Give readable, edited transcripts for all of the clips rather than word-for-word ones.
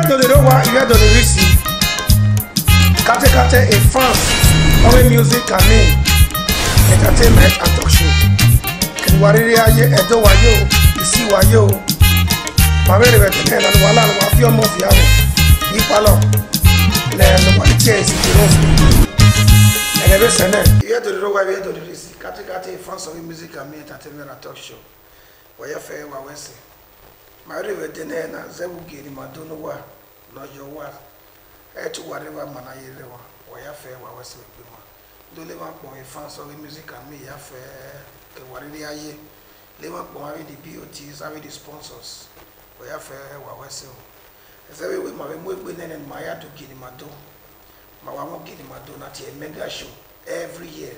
Osadolor, you had on the receipt. Kate a France, our music and name, entertainment and talk show. Can worry Edo Wayo, Isi Wayo, Mavere Veteran, and Wala, Wafio Mofiano, Nipalo, and what it is, and every Senate. You had to know why we had on the receipt. Kate a France, our music and entertainment and talk show. Where fair, what we say. Mavere Veteran, Zebugi, Madonoa, not your wife. To whatever man I hear, why I fair, what was it? Do live up on a fans of music and me, I fair, what it is. Live up on the BOTs, having the sponsors, why I fair, what was it? As every week, my women and my to get him a do. My one will get him a donut, a mega show every year.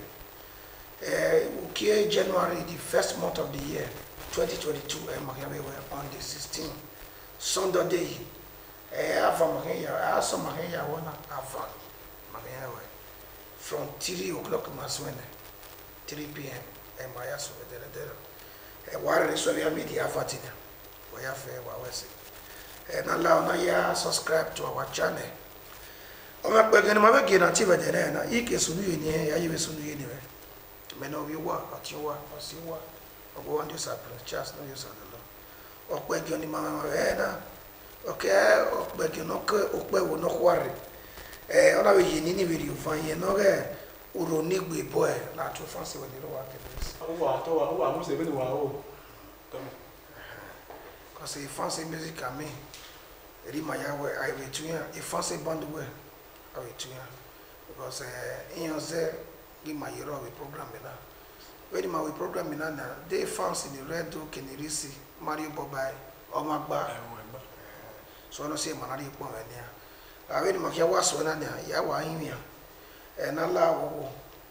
Okay, January, the first month of the year, 2022, and my on the 16th, Sunday day. I saw my hair from 3 o'clock, 3 p.m. and my ass over there. Water is very media fatina. We have and allow now subscribe to our channel. I'm not going to my again until then. You can soon you near you soon anyway. Men of you work, or you work, or see what, or go on this apple, just no use on the law. Or quake on the mamma. Okay, but you know, will not worry. On our Yini video, find you know, Urhonigbe boy, not too fancy when you know what it is. Oh, I must have been because a fancy music at me, Rimaya, where I will to a fancy band away, I will to because in your say, give my year of a program in that. When my program in Anna, they fancy the red dog in the Risi, Mario Bobai, or Magba. So no say manari po ania awe ni makia waso na nia ya wa himia na la wo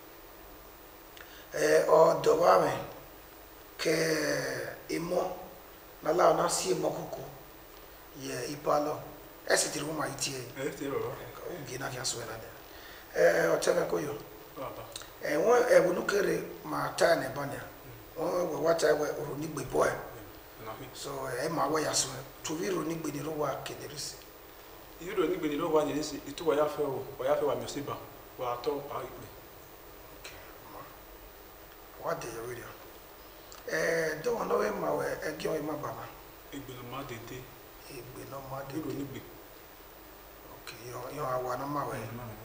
o do wa me ke imo na la na si mo kuku ye ipalo esitiri wo ma itie o gi na kia so na nia o teme ko yo baba won ebunu kere ma ta ne bania won wa ta we Urhonigbe boy so ma wa ya so to be Urhonigbe ni ro wa kederisi Urhonigbe ni ro wa ni si itu wa ya fe wa musiba wa to pa ipe okay what dey your video do no we ma we egi o ma baba igbe no ma dede Urhonigbe okay yo awa no ma we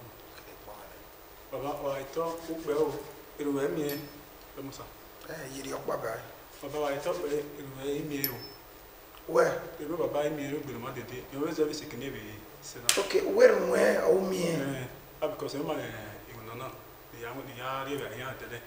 baba wa ito upe o iruwe mi e musa yiri okpa ba baba wa ito pe iruwe mi o where the river by me, you always have a second navy. Okay, where or me? Because I'm not the young today.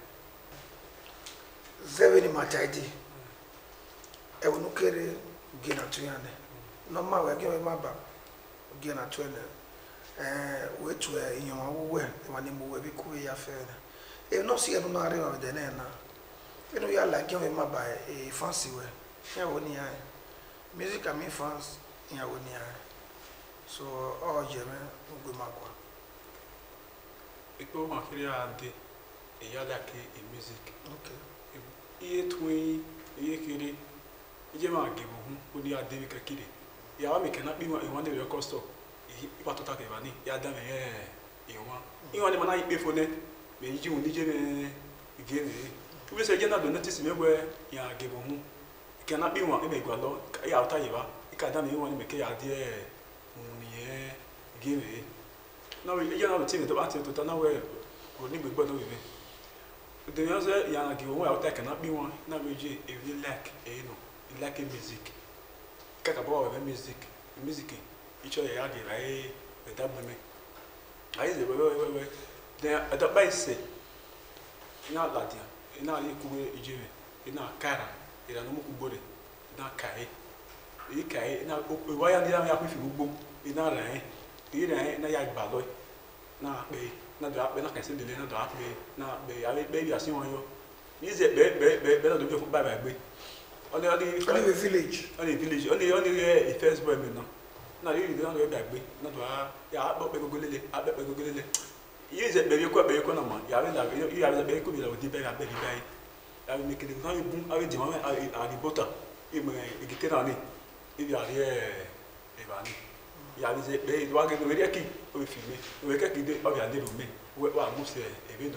Very much idea. I will not carry Gina Tuyane. No matter, give my back. Gina Tuyane. Which were in your way, when you will be cool affair. You not see another area of the name now. You know, you are like giving my by a fancy way. Here, when you music and me fans in Awonia. So, all German will go Magua. It go Makia and a Yadaki in music. Okay. Ye twin, ye kiddy, Yama give who they are David Kiddy. Yami cannot be one of your cost of Patotak Evani, Yadam, you want. You want the man I pay for them, may you again. We say, you're not notice me where you are given. Cannot be one make one out you can you want to make a dear give it. No, you know the thing about it to know where would need to be with me. The other young give away out there cannot be one. Now we if you lack you lack music. Kakabo of music, each other yard a double me. I say, wait. Then I don't buy say, not Latia, now you could be in our cara. Ina no mukubore na kai e kai na wa ya ndira ya kwifi gbogbo ina ran na ya gbalo na pe na do ape na kan se dele na do ape na be ale be bi asin won yo ni ze be na do be fun baba gbe only village only first boy me no na you do na do be gbe na do ya ape gogolele yi ze be ko na ma ya be ko bi la odi be ga be di bai I will make it a boom. I will demand a butter. If you get on it, if you are here, Il y a des doigts qui veulent dire qui veut filmer. Il veut qu'il ait regardé le mais ouais ouais moi c'est évident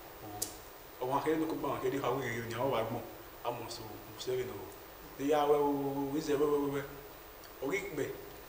on va faire le coup on va dire ah oui il y a un wagon à mon sou vous savez nous il y a ouais oui c'est ouais Urhonigbe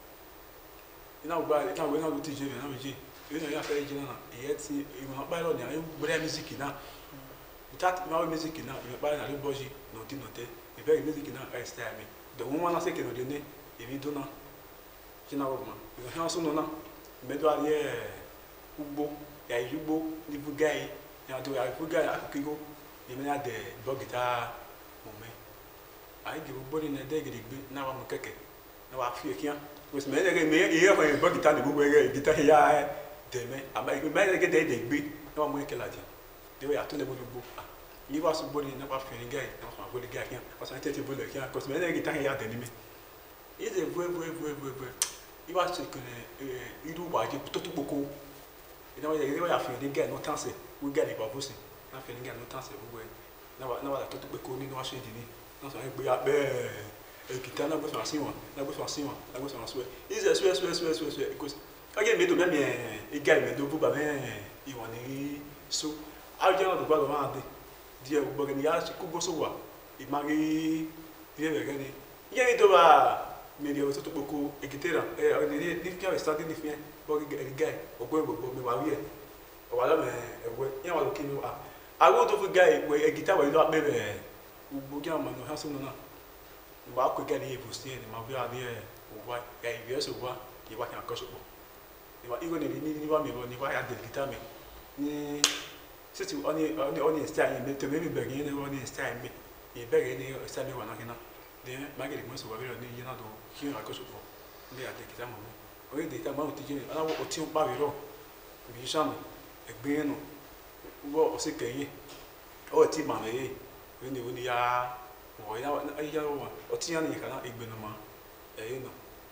il n'a pas le petit jeu il n'a pas il n'a fait le là et il m'a pas l'ordre il a une musique là peut-être ma musique là il m'a pas dans le boji noté et puis la musique là est stable donc on va lancer que nous donner et lui donner généralement il y a un son non mais doit aller Ugbo ya Ugbo ni bugai ya do ya bugai akukigo ni me na de bogita moment ai ge Ugbo ni na de Urhonigbe na wa mu keke na wa fi ekian ko se me de me ye ko bogita ni Ugbo ge gita ya de me ama me de Urhonigbe na wa mu ekela dia de ya to le Ugbo ni wa so boni na wa fi ni gai na wa bo le gai kian ko se tete bo le kian ko se me de gita ya de ni me is a very il va se connaître il doit dire tout beaucoup et donc il va faire des gars no temps c'est ou gars les pas possible na faire des gars no temps c'est vous na va tout beaucoup ni no acheter ni non ça be ya be e kita na go so asin na go so asin na go so asin is a so because again me do bien e gars me do ba ben i woni so a je na do ba ma de dia u ba ni ya ku go so wa i mari dia be gani ye do ba mais il y a aussi beaucoup équitera et les qui ont starté des filles pour les gars au point pour me marier voilà mais ouais il y a qui nous a d'autres gars ouais équitera ouais doit bébé ou bien man on a son nom on va que gars les poster de ma vie à dire on va gars il se voit il va qu'il encore chaud il va il va mais il va y a des guitares mais ni si tu on est style mais tu même bien on est style mais il bête ni style on a rien de magari mo so wa be ni yana do ki ra ko so fo ni ade ki ta mo o de ta ma o ti je ala o ti o pa we ro bi sha mo egbe nu wo o se keyin o ti ma le ni ya o ya o ti yan ni kana egbe nu ma no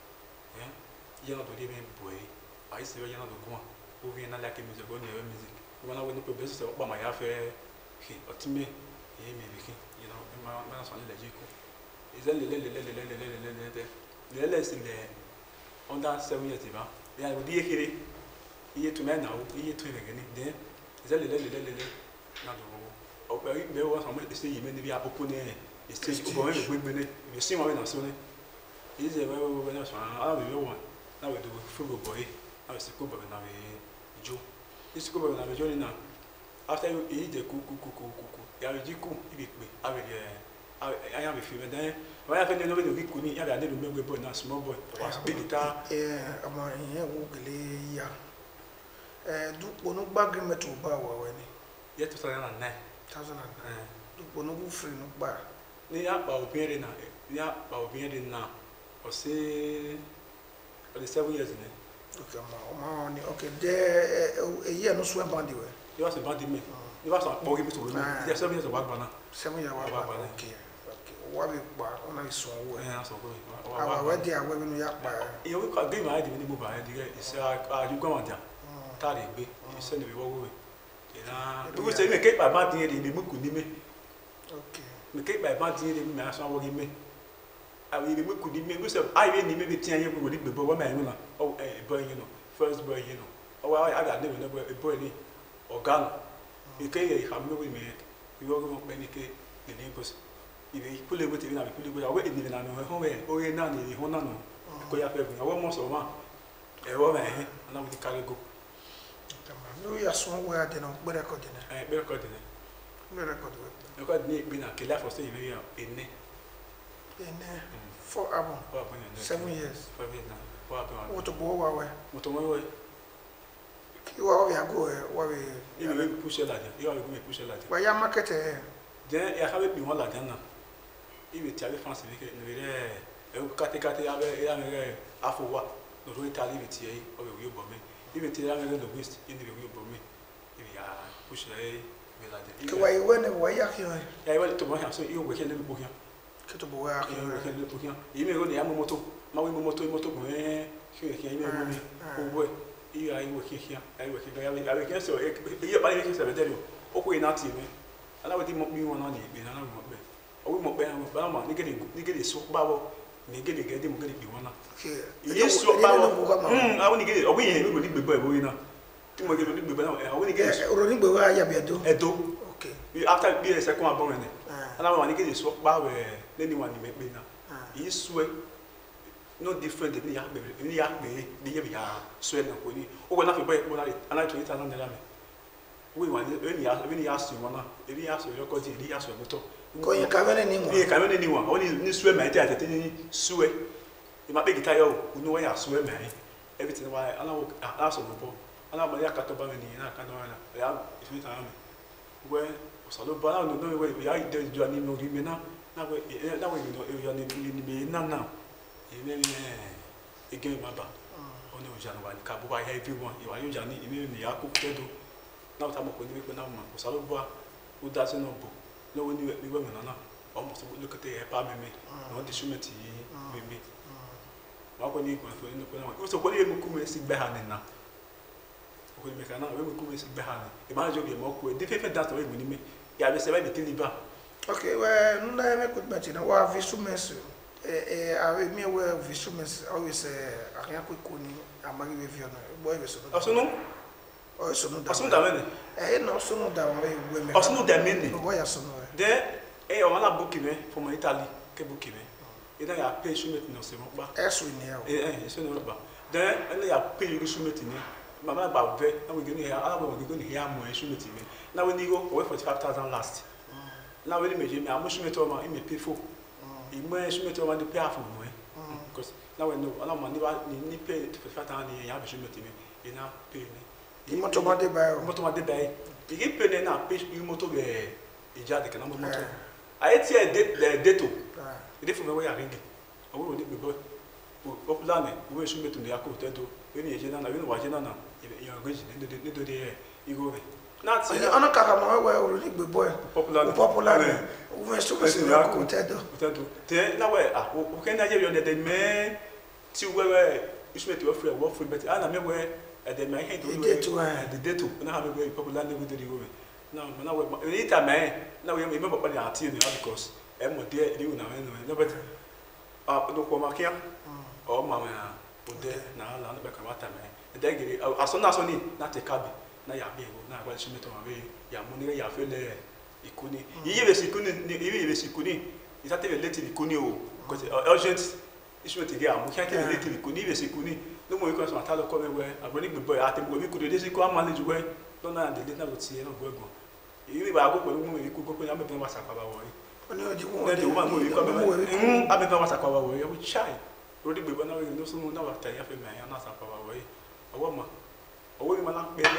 yana do de me boy ai se yana do gwa o vi na la ke music o ni e music wana we no pe be so pa ma ya fe ki o ti me e me bi ki ma so le je ko is le c'est on a 7 years va il y a dit que il est tout maintenant il est tout gagné de is le na do o pe be wa so mo essayer me bi akoko ne essayer ko me gbe ne bi si mo na so ne is we na so a we wa na we do fugo boy na we se ko ba na we jo is ko ba na we jo ni na after you de ku ya we ji ku ibi pe a we I have a few then when I find the nobody we could have a little boy now small boy was big guitar I'm here wugly ya do no bag me to bar when yet 2009 do no free no bar ni ya ba obiere na o say for the 7 years okay there a year no swim band we you was a band me you was a boy to me there 7 years of work bana 7 years work okay what we ba on a so we so go already I we no ya pa e we ka game I dey ni mo ba dey is a you go on there ta dey gbe se ni we wo we na we say me ke ba din dey me ku ni me okay me ke ba din dey me aso wo me awi me ku ni me we say ai we ni me be tian ye ko di gbe bo ma yin na o boy you know first boy you know o wa I got name na boy ni organ e ke ye ha me we me we go go be ni ke ni boss ibe kule bote na kule bote awe ni na no ho we o ye na ni ho na no ko ya fe bu awe mo so ma e wo me na wo di kare go no ya so we ade no be record ni be record ni bi na ke la for say we ya ene for album 7 years 5 years na for album what to go wa we what to we ki wa we go wa we ibe push la dia you go push la dia wa ya market then ya have bi won la dia na ibe ti ave France bi ke no re e kate ave ya me afo wa no ro Italy bi ti e o we bo me ibe ti ya me no west in the we bo me ibe ya push e be la dia ke wa we ne wa ya ki ya we to mo ya so i o we ke le bo ya ke to bo ya ki ke le bo ya i me ro ne ya mo moto ma we mo moto bo e ki ke me mo mi o we i ya i we ki ya ai we ki ga ya we ke so e ba ni ke se be tell o ko ina ti me ala we ti mo mi won na ni be na mo be o we mo be na ba ma ni ke so ba bo Nigga get him get one. Yes, so I only get away here with the boy now. To make it be better. I only get Urhonigbe where I do. Edo. Okay. After being a second born, and I want to get this swap bar where anyone you make me now. He sweat no different than the yak, the year sweat and pony. Oh, when I feel better, and I to it along the lamb. We want any ask you one, if he asks you, you're going to ask you. Go you come anyone. You come anyone, only swim my dad, sweat. You might be tired, who know where I swim, everything why I know ask of the ball. And I'm a yakatobani, and I can't if you tell me. Where Osadolor no know where we are there, Johnny no give now. Now we know you are now. Again, my bad. Oh no, January, Kabu, everyone, you are you, Johnny, even the Yaku Kedo. Now, I'm going to make a Osadolor who doesn't know. No one knew we were almost look at the apartment, not the shumati with me. What when you go to so what do you see behind now? We make another way we see behind. Imagine you more with different that way with me. Yeah, we say the Tiliba. Okay, well, no, I could mention a war of instruments. I may wear of instruments always a Yakuni, a Maggie with your boy. Also, no. Also, no, I no so down women. Also, no, that meaning. Why are some there? A one book from Italy, Kabuki. You know, I pay Shumet no same, but as we know, it's no about. Then, only I pay you Shumet in Mamma about vet, and we're going to hear, we're going to hear more Shumet in me. Now, when you go away for 5,000 last. Now, when you make I'm Shumet over in the people. You may Shumet over the pair from me. Because now I know, I don't want to pay for 5,000 and you have a Shumet in me. You know, pay me. You want to buy the bay. You get paid in a pitch, you motor a jar, the canal motor. I ate the deto. It is from the way I ring it. I will be popular. We will shoot to the Yako Teto. When you are going to watch it, you are going to the you go. Not saying I'm not going to boy popular. We will shoot to the Yako Teto. Then, now, who can I hear you that man to where you should to offer a work for better? I am aware. And then my head to the deto, and I have a very popular with the woman. Now, later, man, now we remember what they are telling you because I'm not there, you know, no, but no, Comakia or Mamma, or there now, back of water, man. And then as soon as only not a cabin, now you're being now, what she met on away, Yamunia, Yafele, Ikuni, even if she couldn't, it's not even letting Ikunio, because urgent issue to get, we can't get a little Ikuni, even Sikuni. No more because my talent come where I'm running the boy. I think we could do manage where don't know the dinner would see no go. Even if I go we could go and make them was a cover away. The one who come away. I make them was a cover away. I would shy. Roddy Bibb now you know someone now after you have a man, I'm not a cover away. A woman. A woman like baby.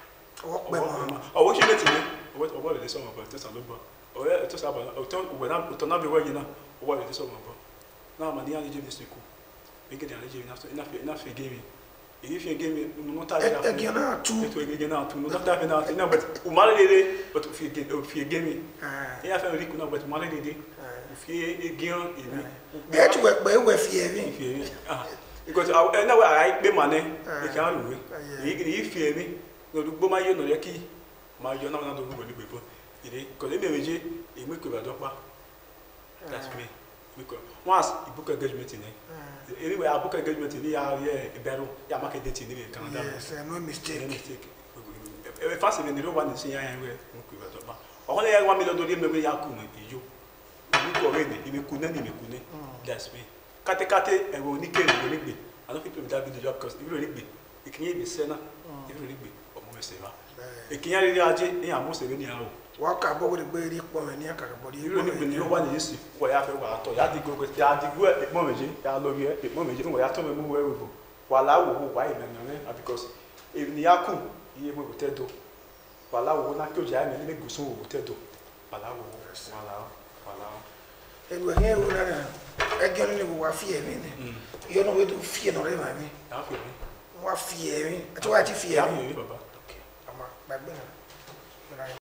Oh, what you let me? What about the song about this and over? Or just about when I'm to not be working now. What is the song about? Now, my dear, you just make it enough again. If you gave me not again out to not having out now, but Umali, but if you gave me, I have a recon about Malady, if you again, get to work by with you. Because I know I pay money, you can't do it. If you me, no, do my own lucky, my you're not the people. Because they may be a week of a doctor. That's me. Once you book a engagement in it, anyway, I book a engagement in the area, a barrel, ya market date in Canada. Yes, no mistake. First, when you don't want to see, I am only $1 million maybe Yakuma, you. You go already, you could not even. That's me. Kate, and will nickel Urhonigbe. I don't think that be the job because Urhonigbe, it can be Senna, Urhonigbe, or Moseva. It can't really almost a linear. Walk about the baby woman near Carabody. You really been your one is where I thought I had to go with Yadi at Mommy, Yalogia, at Mommy, where I told me move while I will white man, because if Niaku, he will tell you, while I will not go jam and make so tell you, while I will allow. And we're here, again, we were fearing. You know, we do fear no remind me. What fearing? I told you fear me, Baba. Okay, I'm back there.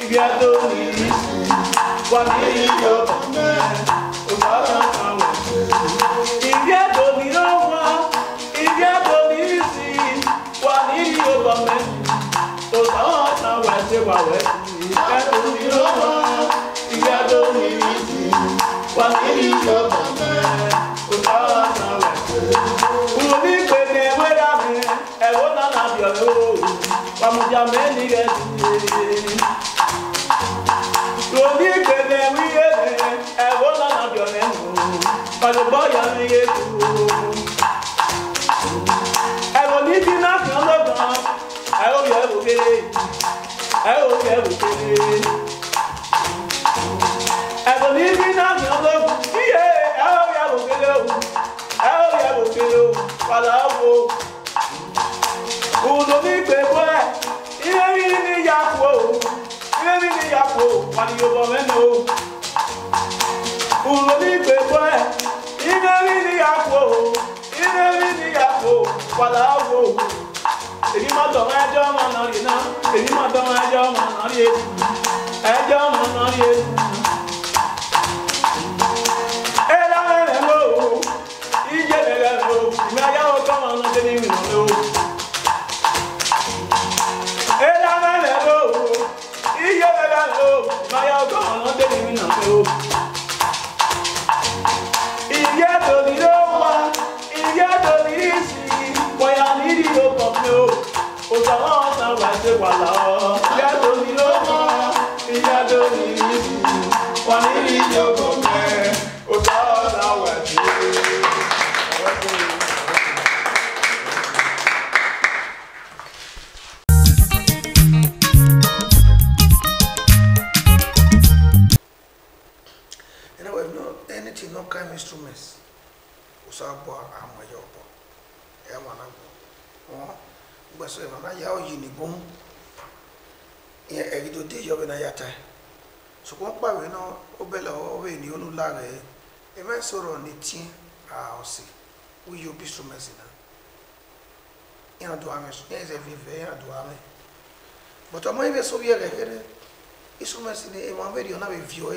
But I'm even so here, instruments in a very on a view,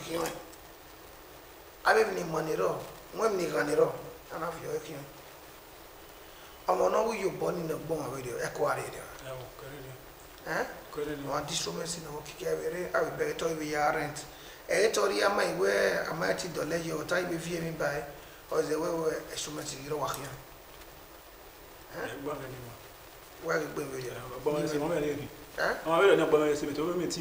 I live in money, when you run it all, and have your king. I'm on how you born in a bomb radio, aquarium. One instruments in a carry, I will better we are rent. Etoria may wear a mighty dollar your time if you mean by, or the way instruments in your work here. Where you bring with you? I'm very not going to say to me,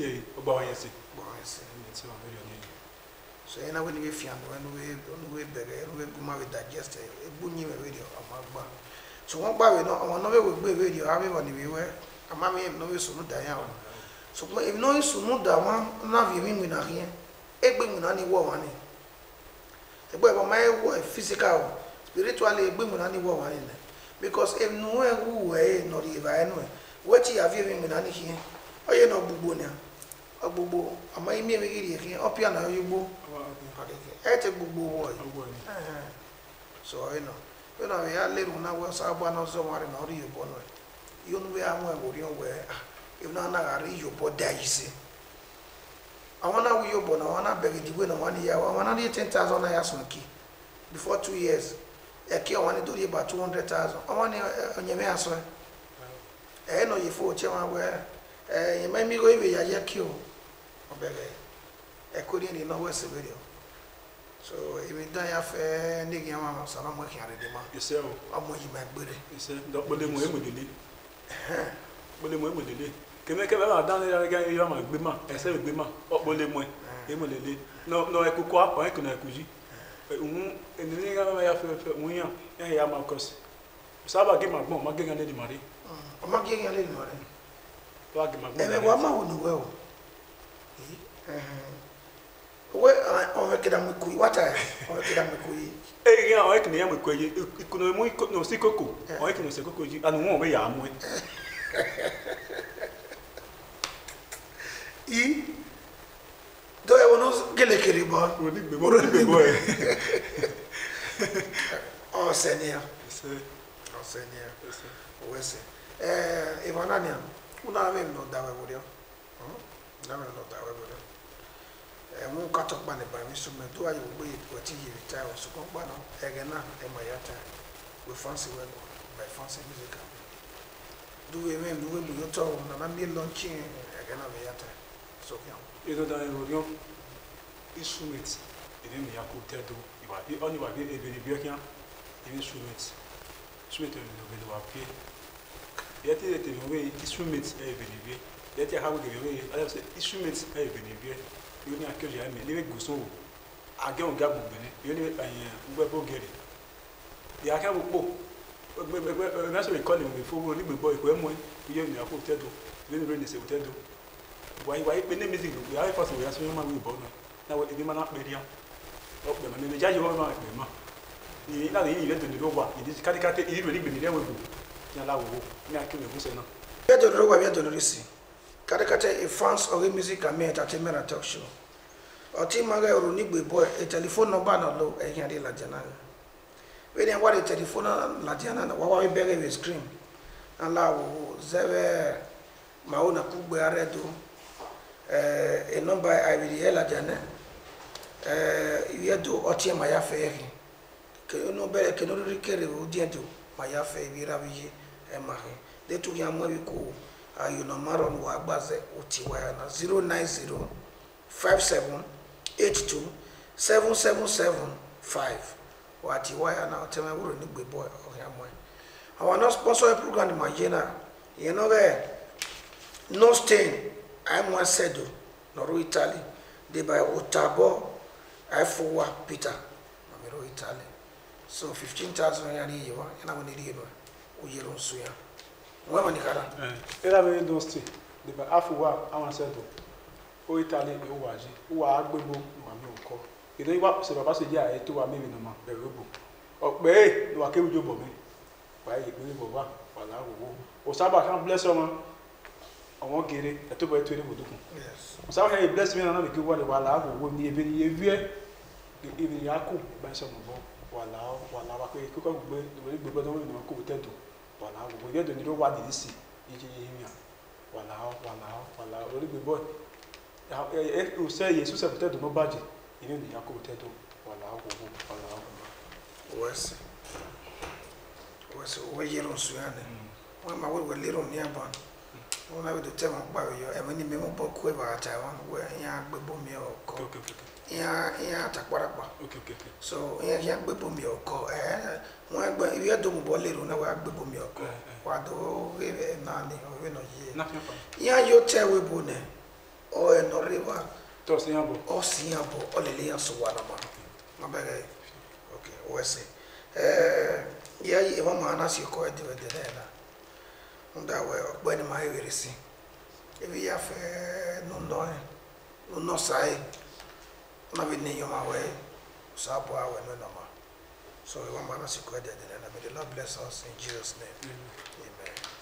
so, and I will be found when we beg, we go married digest a bunny radio of my bar. So, one by we know, I will be radio, everyone everywhere. A mammy no is so die out. So, if no is so not that one, now you mean we are here. A bring with any woman. The boy of my wife, physical, spiritually, bring with any woman in there. Because if no one way, not if I know what you have given with any here, or you know, Bubunia, a bubu, a my mere here, up here now you go. At a bubu boy. So I know. When I had little now was I want somewhere in order you born. You know where I'm going, if not, I read your body, you see. I want to be born, I want to beg the winner 1 year, I want to 10,000 I asked key. Before 2 years, a key I want to do about 200,000. I want on your answer. I know you for chairman where you made me go away, I just kill. I couldn't know what's the video. So, if you die of a nigga, I'm working at the man. You say, I'm working my body. You say, don't believe me with the believe me with the day. Can I come out down there again? You are my bima, I say bima, or believe me. No, I could go up, I can accuse. And the nigga I have I am of course. So I give my mom, I'm getting a lady money. I'm not getting a lady money. And I want my own well. Where on a kid, what I can hear with you could no see cocoa, or I can say cocoa, and one way I'm with. Do I want to get a kitty bar? Would it be more than the boy? Oh, senior. Oh, senior. Where's it? Ivanania, who have him no doubt with you. na me no da we go mu ka to ba ne ba mi so me do ayo gbe wati yi retire so ko ba no ege na e ma yata we fancy well by fancy music do we bu yo to na mi launching ege na me yata so kya e do da e ro instrument e mi ya ko tedo iwa bi oni wa bi e bi kya instrument e no wa pe yet it away instruments a benefit, yet how we give away instruments a benefit. You need a curious, I mean, leave go so. I go gab, you need a webo get it. The Akabo, that's what we call him before we leave boy, when you have put Tedo, then really say Tedo. Why, when the music, we are first, we are so young, we born. Now, if you man up media, up the man, the judge of my mamma. You know, you let the robot, it is Caticate, even if you never go. Bien de le bien de le ici. Kadekate et France aurait musique à mettre à temer à talk show. Oti maga Urhonigbe boy et téléphone number na lo e yan la jana. We dey what the telephone la jana na wa we beg we scream. Ala wo zeve mauna kugbe aredo e number I will la jana. Yedo oti ma ya fe ke no bere ke no rikere o diendo ma ya fe bi rabiye emahe de tu ya mo ko ayo no maron wa gbaze oti wa na 090 57 82 7775 wati wa na otema Urhonigbe boy o ya mo our no sponsor program ma jena you know no stain I mo sedo no ro Italy de by Otabo I for Peter ma ro Italy so 15,000 yani yiwa ina mo ni ro uyero suya mwa ni kara era me do sti de ba afuwa awon sedo o Italy e o waji o wa agbegbo ma mi o ko ido iwa se baba se je aye to wa mi no ma be robo o pe no wa kewujo bo mi wa yi pe bo wa wala wo o saba kan bless o won gere e to bo e to ni bodukun yes o saba kan bless me na na be ki wala wo ni ebe ni evie ibi yakub ba se mo bo wala wa pe ko gbe Urhonigbe do no ko tedo wala wo ye do ni do wa di si ije yimia wala Urhonigbe boy e o se Yesu se tedo no baje ile ni yakub tedo wala wes o yero suya ne wa ma we lero ni aba o na we do tema pa yo e mani me mo bo ko e ba ta wa we ya gbebo mi o ko ya takwarapa okay so ya gbebo mi o ko wọ́n gba iwe do mo bo lero na wa gbebo mi o ko wa do we na ni o we no ye na ya yo te we bo ne o e no river to siabo o le le ya so wa na ma bere okay we say ya e ma ma na si ko e de na nda we ogbeni ma e si e bi ya fe no sai na be ni yo ma we so abo awe no ma so we want to see God and may the Lord bless us in Jesus' name. Amen.